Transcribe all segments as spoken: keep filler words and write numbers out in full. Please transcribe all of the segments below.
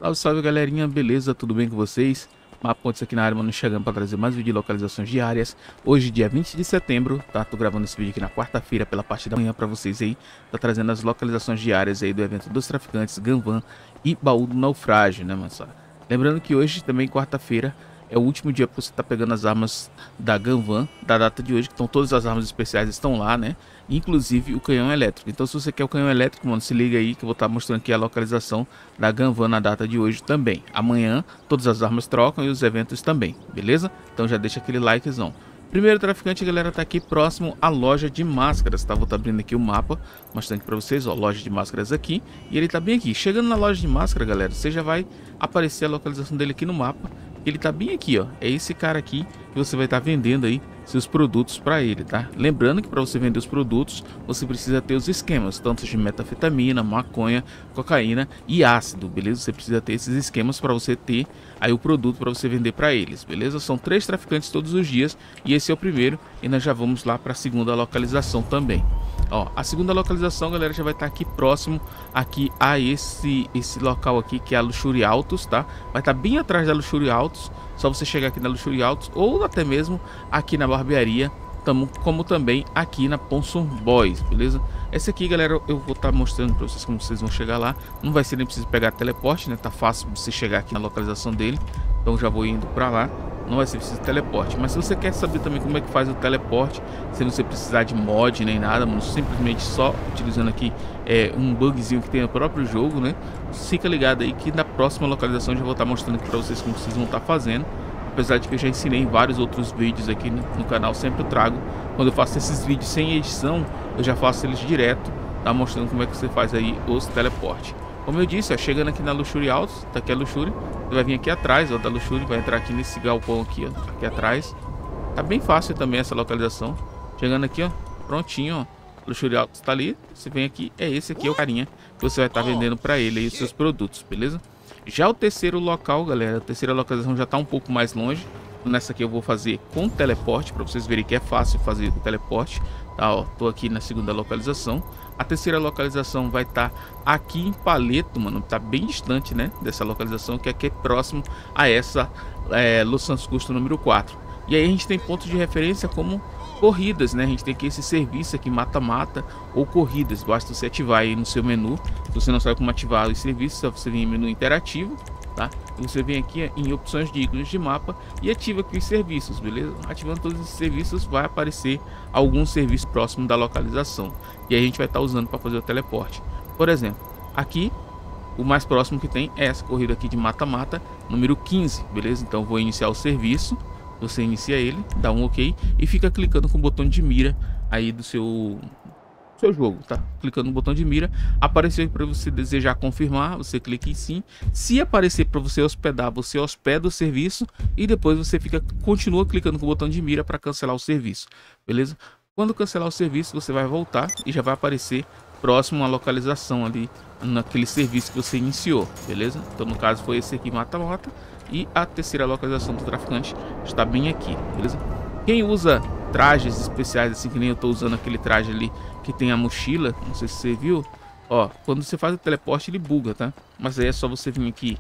Salve, salve galerinha, beleza? Tudo bem com vocês? Mapontes aqui na área, mano, chegando para trazer mais vídeo de localizações diárias. Hoje, dia vinte de setembro, tá? Tô gravando esse vídeo aqui na quarta-feira, pela parte da manhã para vocês aí. Tá trazendo as localizações diárias aí do evento dos traficantes, Ganvan e Baú do Naufrágio, né, mano? Lembrando que hoje, também quarta-feira, é o último dia para você estar tá pegando as armas da Ganvan, da data de hoje, que estão todas as armas especiais estão lá, né? Inclusive o canhão elétrico. Então, se você quer o canhão elétrico, mano, se liga aí que eu vou estar tá mostrando aqui a localização da Ganvan na data de hoje também. Amanhã, todas as armas trocam e os eventos também, beleza? Então já deixa aquele likezão. Primeiro traficante, galera, tá aqui próximo à loja de máscaras, tá? Vou estar tá abrindo aqui o mapa, mostrando aqui pra vocês, ó, loja de máscaras aqui. E ele tá bem aqui. Chegando na loja de máscara, galera, você já vai aparecer a localização dele aqui no mapa. Ele tá bem aqui, ó. É esse cara aqui que você vai estar tá vendendo aí seus produtos para ele, tá? Lembrando que para você vender os produtos, você precisa ter os esquemas, tanto de metafetamina, maconha, cocaína e ácido, beleza? Você precisa ter esses esquemas para você ter aí o produto para você vender para eles, beleza? São três traficantes todos os dias e esse é o primeiro e nós já vamos lá para a segunda localização também. Ó, a segunda localização, galera, já vai estar tá aqui próximo aqui a esse esse local aqui que é a Luxury Autos, tá? Vai estar tá bem atrás da Luxury Autos. Só você chegar aqui na Luxury Autos ou até mesmo aqui na barbearia, tamo, como também aqui na Ponson Boys, beleza? Esse aqui, galera, eu vou estar tá mostrando para vocês como vocês vão chegar lá. Não vai ser nem preciso pegar teleporte, né? Tá fácil você chegar aqui na localização dele. Então já vou indo para lá. Não vai ser preciso teleporte. Mas se você quer saber também como é que faz o teleporte, sem você precisar de mod nem nada, mano, simplesmente só utilizando aqui é, um bugzinho que tem no próprio jogo, né? Fica ligado aí que na próxima localização eu já vou estar mostrando aqui para vocês como vocês vão estar fazendo. Apesar de que eu já ensinei em vários outros vídeos aqui no, no canal, sempre eu trago. Quando eu faço esses vídeos sem edição, eu já faço eles direto, tá? Mostrando como é que você faz aí os teleportes. Como eu disse, ó, chegando aqui na Luxury Autos, tá aqui a Luxury, você vai vir aqui atrás, ó, da Luxury, vai entrar aqui nesse galpão aqui, ó, aqui atrás. Tá bem fácil também essa localização. Chegando aqui, ó, prontinho, ó, Luxury Autos tá ali, você vem aqui, é esse aqui, é o carinha que você vai estar tá vendendo para ele aí os seus produtos, beleza? Já o terceiro local, galera, a terceira localização já tá um pouco mais longe. Nessa aqui eu vou fazer com teleporte, para vocês verem que é fácil fazer o teleporte, tá? Ó, tô aqui na segunda localização. A terceira localização vai estar tá aqui em Paleto, mano, tá bem distante, né, dessa localização, que é aqui próximo a essa é, Los Santos Custo número quatro. E aí a gente tem pontos de referência como corridas, né? A gente tem aqui esse serviço aqui, mata-mata ou corridas. Basta você ativar aí no seu menu. Se você não sabe como ativar os serviços, só você vem em menu interativo, tá? E você vem aqui em opções de ícones de mapa e ativa aqui os serviços, beleza? Ativando todos esses serviços, vai aparecer algum serviço próximo da localização. E aí a gente vai estar usando para fazer o teleporte. Por exemplo, aqui o mais próximo que tem é essa corrida aqui de mata-mata, número quinze, beleza? Então eu vou iniciar o serviço. Você inicia ele, dá um ok e fica clicando com o botão de mira aí do seu seu jogo, tá? Clicando no botão de mira, apareceu para você desejar confirmar, você clica em sim. Se aparecer para você hospedar, você hospeda o serviço e depois você fica continua clicando com o botão de mira para cancelar o serviço, beleza? Quando cancelar o serviço, você vai voltar e já vai aparecer próximo à localização ali naquele serviço que você iniciou, beleza? Então no caso foi esse aqui, mata-mata. E a terceira localização do traficante está bem aqui, beleza? Quem usa trajes especiais, assim que nem eu estou usando aquele traje ali que tem a mochila, não sei se você viu, ó, quando você faz o teleporte ele buga, tá? Mas aí é só você vir aqui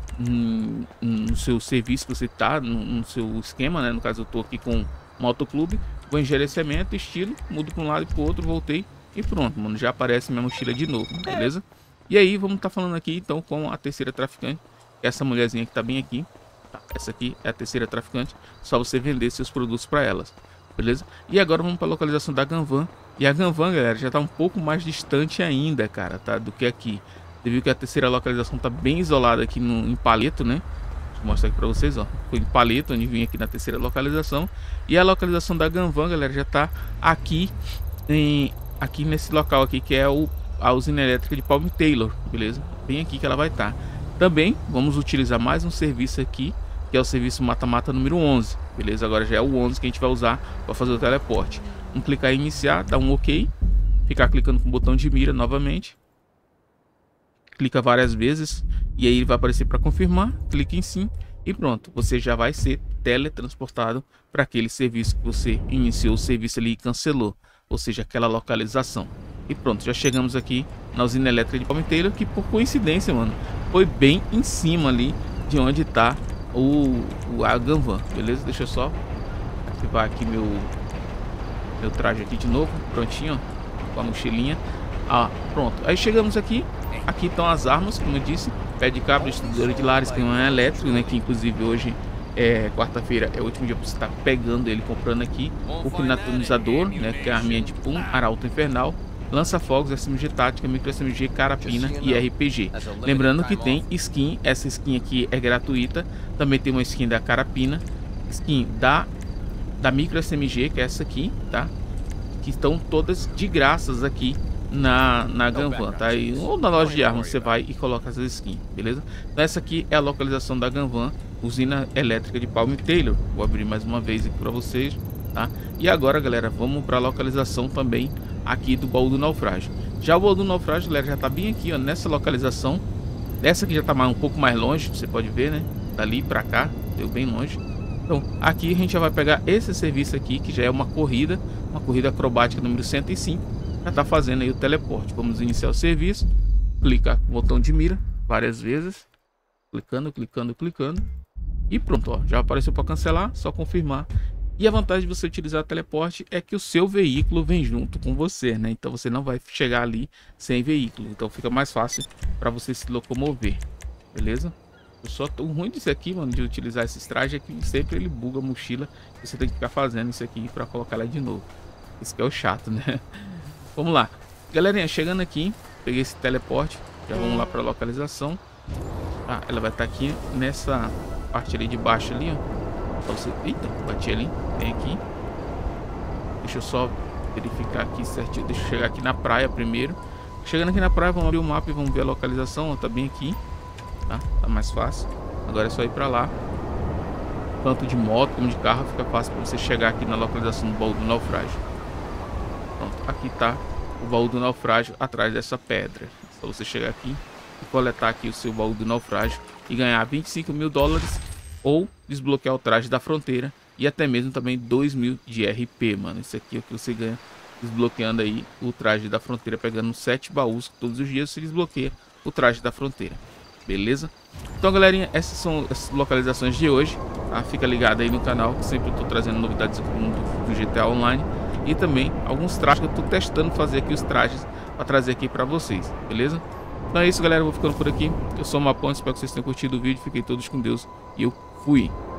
no, no seu serviço que você tá, no, no seu esquema, né? No caso eu estou aqui com um motoclube, vou em gerenciamento, estilo, mudo para um lado e para o outro, voltei e pronto, mano, já aparece minha mochila de novo, beleza? E aí vamos estar tá falando aqui então com a terceira traficante. Essa mulherzinha que tá bem aqui, tá? Essa aqui é a terceira traficante, só você vender seus produtos para elas, beleza? E agora vamos para a localização da Ganvan. E a Ganvan, galera, já tá um pouco mais distante ainda, cara, tá? Do que aqui. Você viu que a terceira localização tá bem isolada aqui no, em Paleto, né? Deixa eu mostrar aqui para vocês, ó. Foi em Paleto, onde vim aqui na terceira localização. E a localização da Ganvan, galera, já tá aqui, em, aqui nesse local aqui, que é o, a usina elétrica de Palm Taylor, beleza? Bem aqui que ela vai estar. Tá. Também vamos utilizar mais um serviço aqui, que é o serviço mata-mata número onze, beleza? Agora já é o onze que a gente vai usar para fazer o teleporte. Vamos clicar em iniciar, dar um ok, ficar clicando com o botão de mira novamente. Clica várias vezes e aí ele vai aparecer para confirmar, clique em sim e pronto. Você já vai ser teletransportado para aquele serviço que você iniciou o serviço ali e cancelou, ou seja, aquela localização. E pronto, já chegamos aqui na usina elétrica de Palm Taylor, que por coincidência, mano, foi bem em cima ali de onde tá o, o a Gunvan, beleza? Deixa eu só ativar aqui meu meu traje aqui de novo, prontinho, ó, com a mochilinha. Ah, pronto. Aí chegamos aqui. Aqui estão as armas, como eu disse, pé de cabra, destruidora de lares, canhão elétrico, né? Que inclusive hoje é quarta-feira, é o último dia para você estar pegando ele, comprando aqui. O pinatonizador, né? Que é a arminha de pum, arauto infernal, lança-fogos, S M G tática, micro S M G, carapina e R P G. Lembrando que tem skin, essa skin aqui é gratuita. Também tem uma skin da carapina, skin da da micro S M G, que é essa aqui, tá? Que estão todas de graças aqui na, na Gunvan, tá? E, ou na loja de armas você vai e coloca essas skins, beleza? Então essa aqui é a localização da Gunvan, usina elétrica de Palm Taylor. Vou abrir mais uma vez aqui para vocês, tá? E agora, galera, vamos para a localização também aqui do baú do naufrágio. Já o baú do naufrágio, galera, já tá bem aqui, ó, nessa localização. Essa aqui já tá mais, um pouco mais longe, você pode ver, né? Dali para cá, deu bem longe. Então, aqui a gente já vai pegar esse serviço aqui, que já é uma corrida, uma corrida acrobática número cento e cinco. Já tá fazendo aí o teleporte. Vamos iniciar o serviço. Clicar com o botão de mira várias vezes. Clicando, clicando, clicando. E pronto, ó, já apareceu para cancelar, só confirmar. E a vantagem de você utilizar o teleporte é que o seu veículo vem junto com você, né? Então você não vai chegar ali sem veículo. Então fica mais fácil para você se locomover. Beleza? Eu só tô ruim disso aqui, mano, de utilizar esses trajes, é que sempre ele buga a mochila. E você tem que ficar fazendo isso aqui para colocar ela de novo. Isso que é o chato, né? Vamos lá. Galerinha, chegando aqui, peguei esse teleporte. Já vamos lá para a localização. Ah, ela vai estar aqui nessa parte ali de baixo ali, ó. Pra você... Eita, bati ali. Vem aqui. Deixa eu só verificar aqui certinho. Deixa eu chegar aqui na praia primeiro. Chegando aqui na praia, vamos abrir o mapa e vamos ver a localização. Ó, tá bem aqui. Tá? Tá mais fácil. Agora é só ir pra lá. Tanto de moto como de carro, fica fácil para você chegar aqui na localização do baú do naufrágio. Pronto, aqui tá o baú do naufrágio atrás dessa pedra. Só você chegar aqui e coletar aqui o seu baú do naufrágio e ganhar vinte e cinco mil dólares ou desbloquear o traje da fronteira e até mesmo também dois mil de R P, mano. Isso aqui é o que você ganha desbloqueando aí o traje da fronteira, pegando sete baús todos os dias. Você desbloqueia o traje da fronteira. Beleza? Então, galerinha, essas são as localizações de hoje, tá? Fica ligado aí no canal, que sempre eu tô trazendo novidades do mundo do G T A Online. E também alguns trajes que eu tô testando fazer aqui, os trajes, para trazer aqui para vocês, beleza? Então é isso, galera, eu vou ficando por aqui. Eu sou o Mapão, espero que vocês tenham curtido o vídeo. Fiquem todos com Deus e eu fui!